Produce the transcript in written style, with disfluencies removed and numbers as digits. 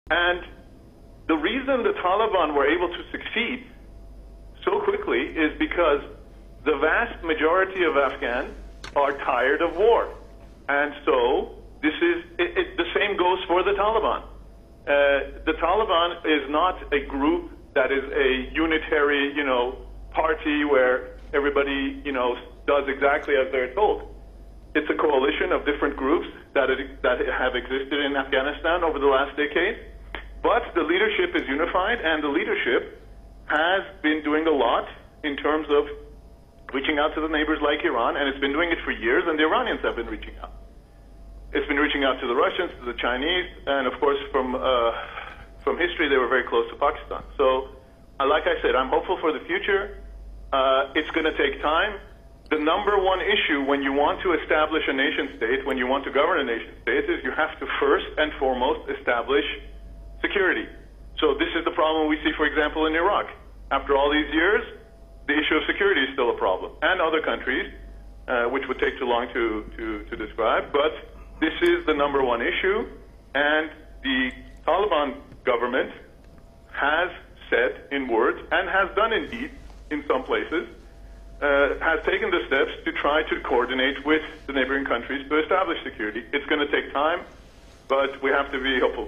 And the reason the Taliban were able to succeed so quickly is because the vast majority of Afghans are tired of war. And so the same goes for the Taliban. The Taliban is not a group that is a unitary, party where everybody, does exactly as they're told. It's a coalition of different groups that have existed in Afghanistan over the last decade. But the leadership is unified, and the leadership has been doing a lot in terms of reaching out to the neighbors like Iran, and it's been doing it for years, and the Iranians have been reaching out. It's been reaching out to the Russians, to the Chinese, and of course from history they were very close to Pakistan. So, like I said, I'm hopeful for the future. It's going to take time. The number one issue when you want to establish a nation state, when you want to govern a nation state, is you have to first and foremost establish security. So this is the problem we see, for example, in Iraq. After all these years, the issue of security is still a problem, and other countries, which would take too long to describe. But this is the number one issue, and the Taliban government has said in words, and has done indeed in some places, has taken the steps to try to coordinate with the neighboring countries to establish security. It's going to take time, but we have to be hopeful.